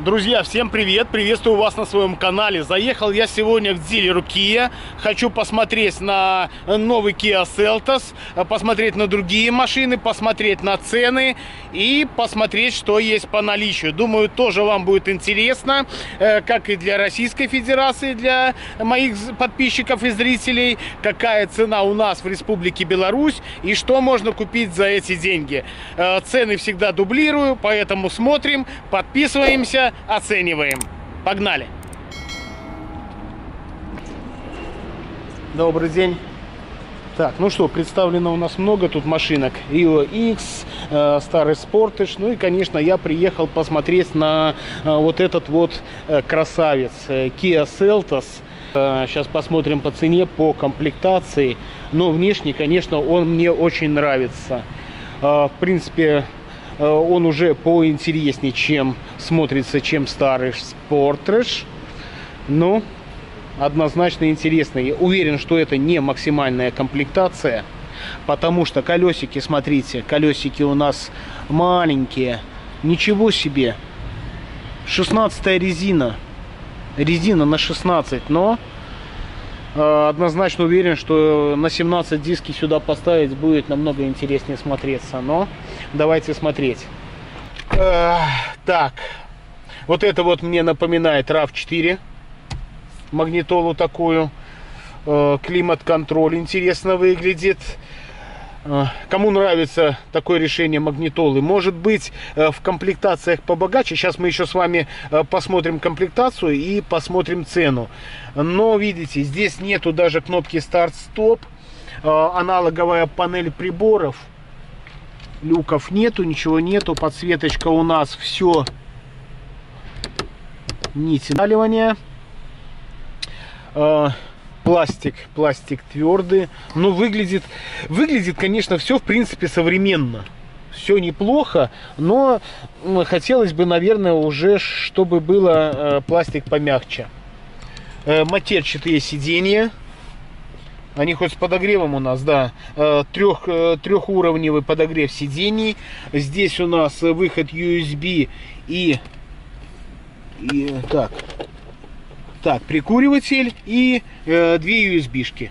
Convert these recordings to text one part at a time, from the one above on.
Друзья, всем привет! Приветствую вас на своем канале. Заехал я сегодня к дилеру Kia. Хочу посмотреть на новый Kia Seltos, посмотреть на другие машины, посмотреть на цены и посмотреть, что есть по наличию. Думаю, тоже вам будет интересно, как и для Российской Федерации, для моих подписчиков и зрителей, какая цена у нас в Республике Беларусь и что можно купить за эти деньги. Цены всегда дублирую, поэтому смотрим, подписываемся, оцениваем. Погнали! Добрый день. Так, ну что, представлено у нас много тут машинок. Rio X, старый Sportage. Ну и, конечно, я приехал посмотреть на вот этот вот красавец Kia Seltos. Сейчас посмотрим по цене, по комплектации. Но внешне, конечно, он мне очень нравится. В принципе, он уже поинтереснее, чем смотрится, чем старый Sportage. Но однозначно интересный. Я уверен, что это не максимальная комплектация, потому что колесики, смотрите, колесики у нас маленькие. Ничего себе. 16-я резина. Резина на 16, но однозначно уверен, что на 17 диски сюда поставить будет намного интереснее смотреться. Но давайте смотреть. Так, вот это вот мне напоминает RAV4. Магнитолу такую. Климат-контроль интересно выглядит. Кому нравится такое решение магнитолы, может быть в комплектациях побогаче. Сейчас мы еще с вами посмотрим комплектацию и посмотрим цену. Но видите, здесь нету даже кнопки старт-стоп. Аналоговая панель приборов. Люков нету, ничего нету. Подсветочка у нас все. Нити наливания. Пластик твердый, но выглядит, конечно, все в принципе современно. Все неплохо, но хотелось бы, наверное, уже, чтобы было пластик помягче. Матерчатые сиденья. Они хоть с подогревом у нас, да. Трехуровневый подогрев сидений. Здесь у нас выход USB и прикуриватель и две USB-шки.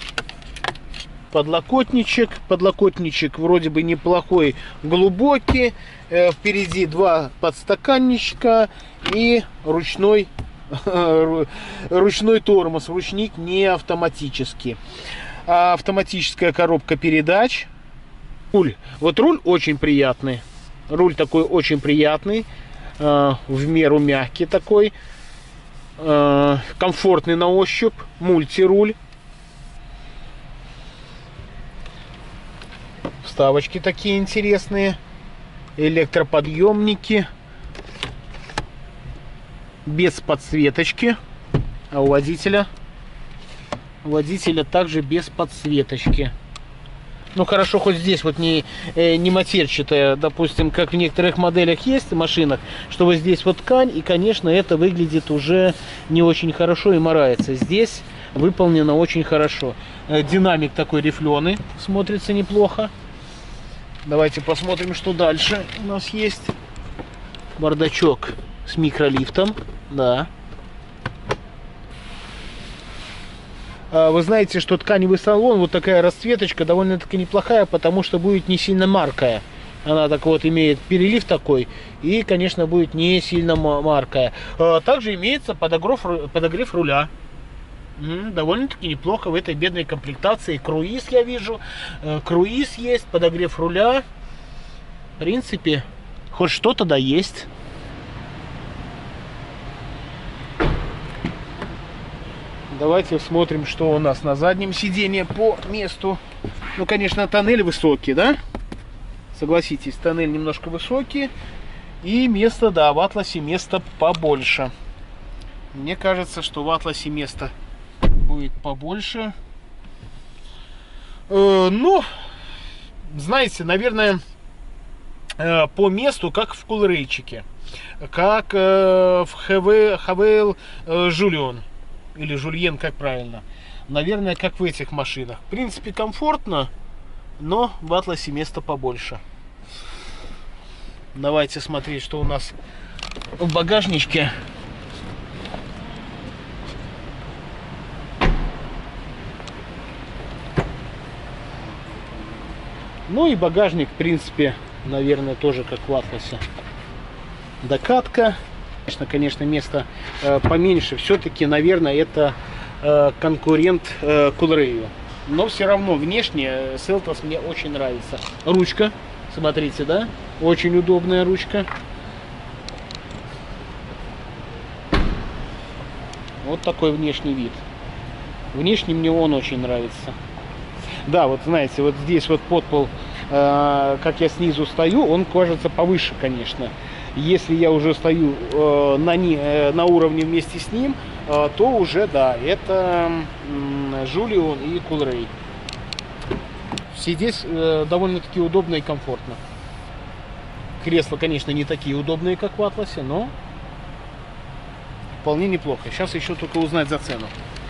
Подлокотничек вроде бы неплохой, глубокий. Впереди два подстаканничка и ручной тормоз. Ручник не автоматический. Автоматическая коробка передач. Руль. Вот руль очень приятный. Руль такой очень приятный. В меру мягкий такой. Комфортный на ощупь, мультируль. Вставочки такие интересные. Электроподъемники. Без подсветочки. А у водителя также без подсветочки. Ну хорошо, хоть здесь вот не матерчатая, допустим, как в некоторых моделях есть в машинах, что вот здесь вот ткань, и, конечно, это выглядит уже не очень хорошо и морается. Здесь выполнено очень хорошо. Динамик такой рифленый, смотрится неплохо. Давайте посмотрим, что дальше у нас есть. Бардачок с микролифтом, да. Вы знаете, что тканевый салон, вот такая расцветочка довольно-таки неплохая, потому что будет не сильно маркая. Она так вот имеет перелив такой, и, конечно, будет не сильно маркая. Также имеется подогрев руля. Довольно-таки неплохо в этой бедной комплектации. Круиз я вижу. Круиз есть, подогрев руля. В принципе, хоть что-то да есть. Давайте смотрим, что у нас на заднем сиденье по месту. Ну, конечно, тоннель высокий, да? Согласитесь, тоннель немножко высокий. И место, да, в Атласе место побольше. Мне кажется, что в Атласе место будет побольше. Ну, знаете, наверное, по месту, как в Кулрейчике. Как в Хавейл Жульон. Или Жульен, как правильно. Наверное, как в этих машинах. В принципе, комфортно, но в Атласе места побольше. Давайте смотреть, что у нас в багажничке ну и багажник, в принципе, наверное, тоже как в Атласе. Докатка. Конечно, место поменьше. Все-таки, наверное, это конкурент Coolray. Но все равно внешне Seltos мне очень нравится. Ручка, смотрите, да? Очень удобная ручка. Вот такой внешний вид. Внешне мне он очень нравится. Да, вот знаете, вот здесь вот подпол, как я снизу стою, он кажется повыше, конечно. Если я уже стою на уровне вместе с ним, то уже, да, это Julion и Coolray. Сидеть довольно-таки удобно и комфортно. Кресла, конечно, не такие удобные, как в Атласе, но вполне неплохо. Сейчас еще только узнать за цену.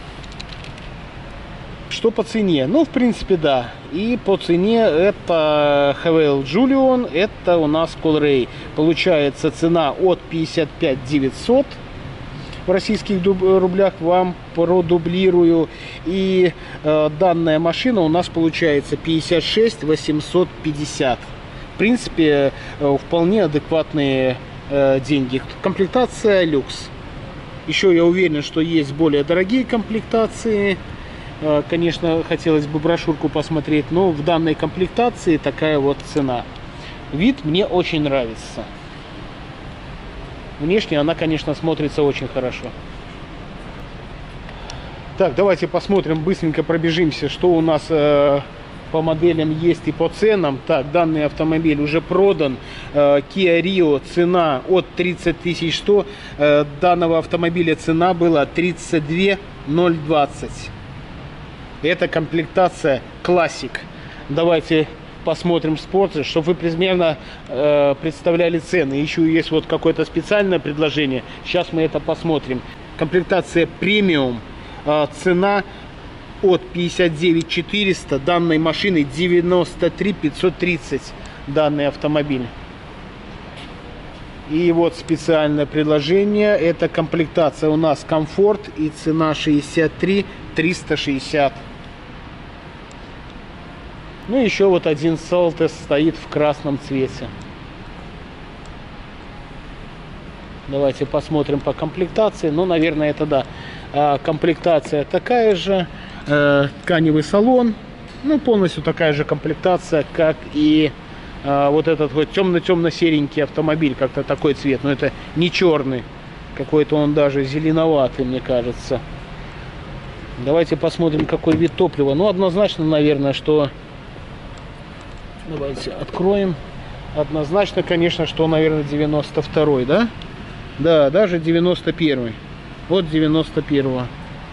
Что по цене? Ну, в принципе, да. И по цене это Heuvel Julion, это у нас Coolray. Получается цена от 55 900 в российских рублях, вам продублирую. И данная машина у нас получается 56 850. В принципе, вполне адекватные деньги. Комплектация люкс. Еще я уверен, что есть более дорогие комплектации. Конечно, хотелось бы брошюрку посмотреть, но в данной комплектации такая вот цена. Вид мне очень нравится. Внешне она, конечно, смотрится очень хорошо. Так, давайте посмотрим, быстренько пробежимся, что у нас по моделям есть и по ценам. Так, данный автомобиль уже продан. Kia Rio, цена от 30 100. Данного автомобиля цена была 32 020. Это комплектация Classic. Давайте посмотрим в спорте, чтобы вы примерно представляли цены. Еще есть вот какое-то специальное предложение. Сейчас мы это посмотрим. Комплектация премиум. Цена от 59 400. Данной машины 93 530. Данный автомобиль. И вот специальное предложение. Это комплектация у нас комфорт. И цена 63 360. Ну, еще вот один Seltos стоит в красном цвете. Давайте посмотрим по комплектации. Ну, наверное, это да. Комплектация такая же. Тканевый салон. Ну, полностью такая же комплектация, как и вот этот вот темно-темно-серенький автомобиль. Как-то такой цвет. Но это не черный. Какой-то он даже зеленоватый, мне кажется. Давайте посмотрим, какой вид топлива. Ну, однозначно, наверное, что... Давайте откроем. Однозначно, конечно, что, наверное, 92-й, да? Да, даже 91-й. Вот 91-го.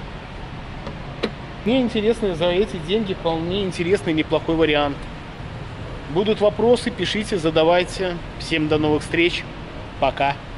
Мне интересно, за эти деньги вполне интересный, неплохой вариант. Будут вопросы, пишите, задавайте. Всем до новых встреч. Пока.